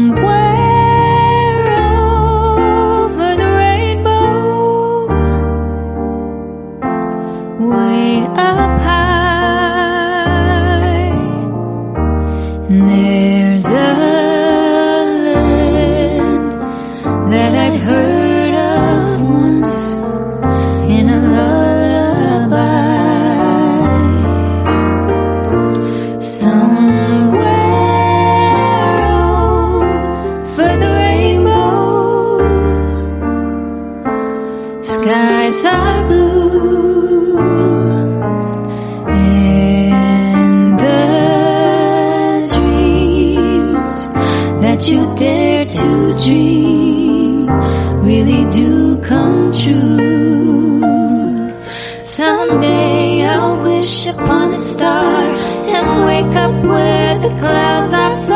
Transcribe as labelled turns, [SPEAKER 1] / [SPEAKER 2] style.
[SPEAKER 1] over the rainbow, way up high, and there's a land that I'd heard of once in a lullaby. Somewhere over the rainbow, skies are blue, and the dreams that you dare to dream really do come true. Someday I'll wish upon a star and wake up where the clouds are